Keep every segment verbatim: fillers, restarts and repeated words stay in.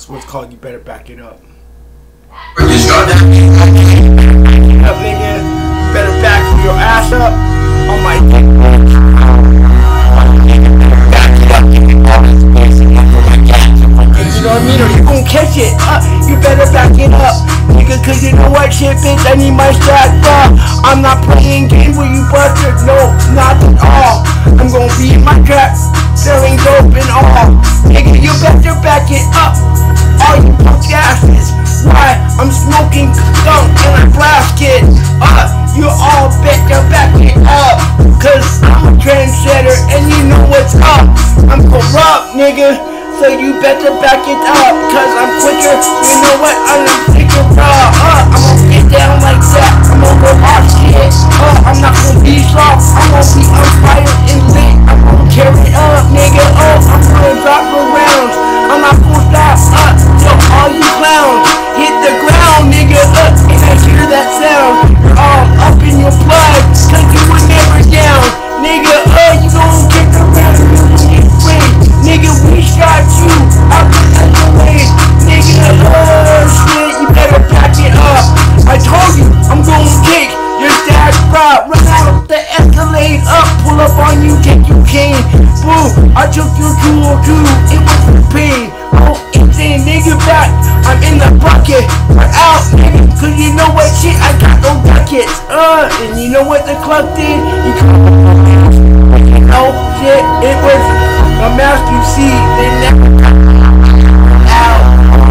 That's what's called. You better back it up. Or just drop that. Up, nigga. You better back your ass up on my dick. Back it up. You know what I mean? Or you gon' catch it. Uh, you better back it up. Nigga, cause you know what shit, bitch, I need my strap up. I'm not playing games with you busters, no, not at all. I'm gonna be in my trap, selling dope and all. Nigga, you better back it up. All you punk asses, why? I'm smoking skunk and I blast kid. Uh, you all better back it up. Cause I'm a trendsetter and you know what's up. I'm corrupt, nigga. So you better back it up, cause I'm quicker, you know what, I'm quicker, raw, uh, I'm gonna get down like that, I'm gonna go off shit, uh, I'm not gonna be soft, I'm gonna be on fire and lit, I'm gonna carry it up, nigga, oh, I'm gonna drop the rounds, I'm not gonna stop, uh, yo, all you clowns, hit the ground, nigga, uh, and I hear that sound, you're all up in your blood, cause you were never down, nigga, uh, you gon' get around, you gon' get free. Nigga, we shot you out the way. Nigga, oh shit, you better back it up. I told you, I'm gonna kick your stash prop. Run out the Escalade up, pull up on you, take your cane. Boo, I took your tool too, it was for pain. Oh, insane, nigga, back. I'm in the bucket, we're out, nigga. Cause you know what shit, I got no buckets. Uh, and you know what the club did? You oh shit, it was a mask you see, they never out.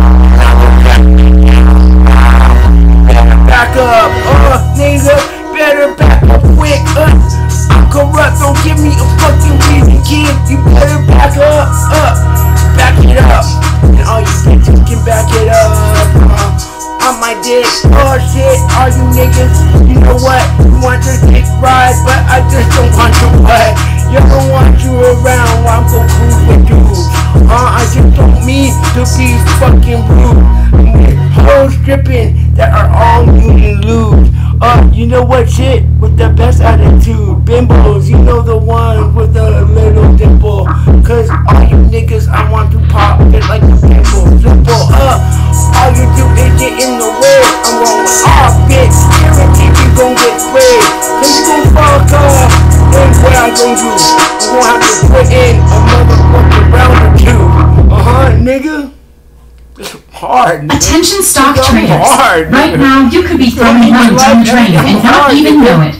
Back up, uh, nigga, better back up quick, uh. I'm corrupt, don't give me a fucking reason, kid. You better back up, uh, back it up. And all you bitches can back it up, uh, on my dick. Oh shit, all you niggas, you know what? You want your dick ride, but I just don't want your what? You don't want you around while I'm so cool with dudes. Uh, I just don't mean to be fucking rude. Hoes stripping that are all nude and lewd. Uh, you know what shit? With the best attitude. Bimbos, you know the one with the little dimple. Cause all you niggas I want to pop it like a pimple. Simple, uh, all you do is get in the way. I'm rolling off, bitch. Guarantee you gon' get sprayed. Cause you gon' fuck up. And what I'm gon' do? I'm gonna have to put in a motherfucking round or two. Uh-huh, nigga. It's hard, nigga. Attention stock it's traders. Hard, right now, you could be throwing money down the drain and not even know it.